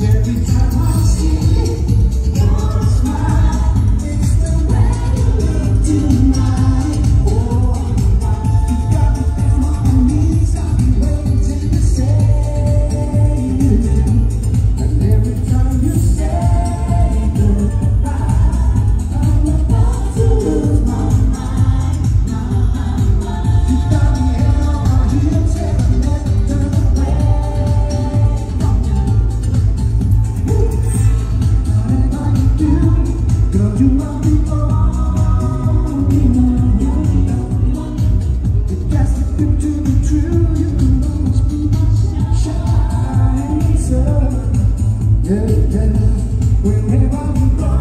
Every time I see your smile, it's the way you look tonight. Oh, you got me down on my knees, I've been waiting to say it. And every time you say goodbye, I'm about to lose my mind. You got me held on my heels and I never turn away from you. Whatever you do, girl, you are the only one. If that's the good to be true, you can always be my shining sun. Yeah, yeah. Wherever you go,